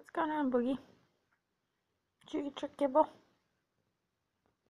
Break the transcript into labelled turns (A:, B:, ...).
A: What's going on, Boogie? Did you get your kibble?